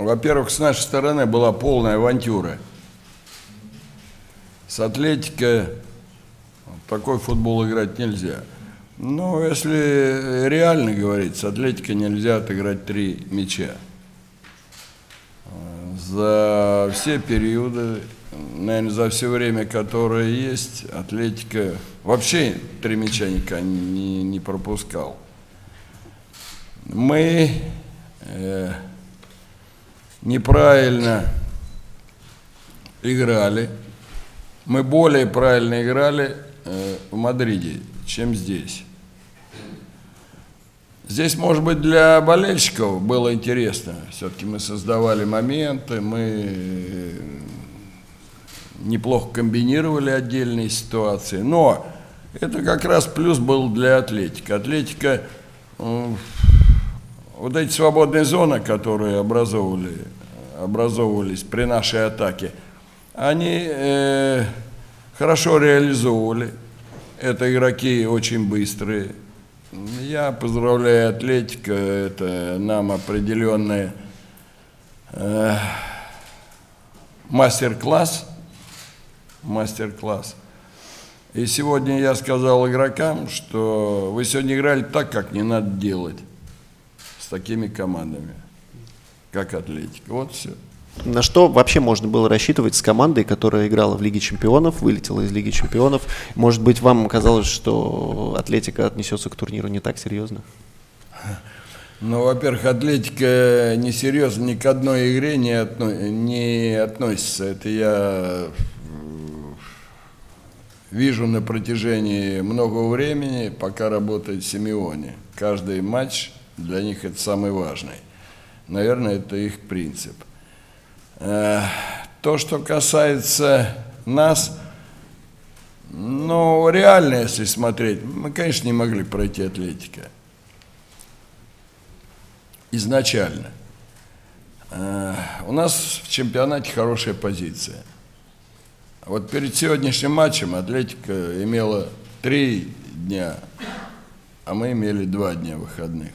Во-первых, с нашей стороны была полная авантюра. С Атлетико такой футбол играть нельзя. Но если реально говорить, с Атлетико нельзя отыграть 3 мяча. За все периоды, наверное, за все время, которое есть, Атлетико вообще 3 мяча никогда не пропускал. Мы неправильно играли. Мы более правильно играли в Мадриде, чем здесь. Здесь, может быть, для болельщиков было интересно. Все-таки мы создавали моменты, мы неплохо комбинировали отдельные ситуации. Но это как раз плюс был для Атлетико. Атлетико, вот эти свободные зоны, которые образовывались при нашей атаке, они хорошо реализовывали. Это игроки очень быстрые. Я поздравляю Атлетико, это нам определенный мастер-класс. И сегодня я сказал игрокам, что вы сегодня играли так, как не надо делать с такими командами, как Атлетико. Вот все. На что вообще можно было рассчитывать с командой, которая играла в Лиге Чемпионов, вылетела из Лиги Чемпионов? Может быть, вам казалось, что Атлетико отнесется к турниру не так серьезно? Ну, во-первых, Атлетико несерьезно ни к одной игре не относится. Это я вижу на протяжении многого времени, пока работает Симеоне. Каждый матч для них это самый важный. Наверное, это их принцип. То, что касается нас, ну, реально, если смотреть, мы, конечно, не могли пройти Атлетико. Изначально. У нас в чемпионате хорошая позиция. Вот перед сегодняшним матчем Атлетико имела 3 дня, а мы имели 2 дня выходных.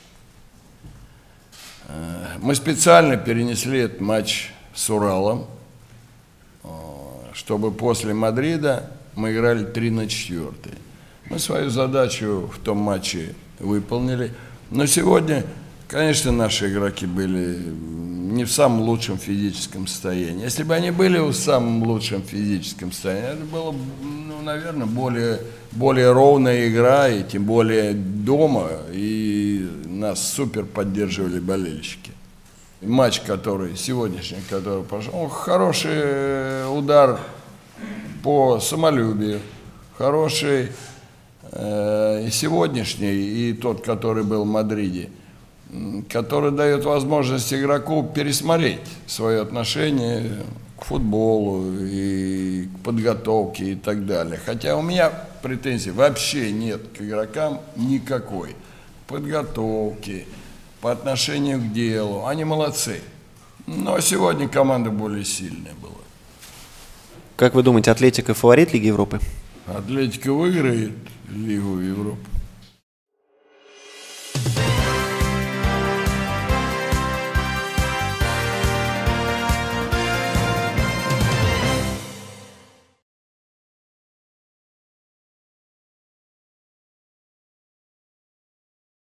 Мы специально перенесли этот матч с Уралом, чтобы после Мадрида мы играли 3-4. Мы свою задачу в том матче выполнили. Но сегодня, конечно, наши игроки были не в самом лучшем физическом состоянии. Если бы они были в самом лучшем физическом состоянии, это было, ну, наверное, более ровная игра, и тем более дома, и нас супер поддерживали болельщики. Матч, сегодняшний, который пошел, хороший удар по самолюбию, хороший и сегодняшний, и тот, который был в Мадриде, который дает возможность игроку пересмотреть свое отношение к футболу и к подготовке и так далее. Хотя у меня претензий вообще нет к игрокам никакой. Подготовки, по отношению к делу. Они молодцы. Но сегодня команда более сильная была. Как вы думаете, Атлетико фаворит Лиги Европы? Атлетико выиграет Лигу Европы.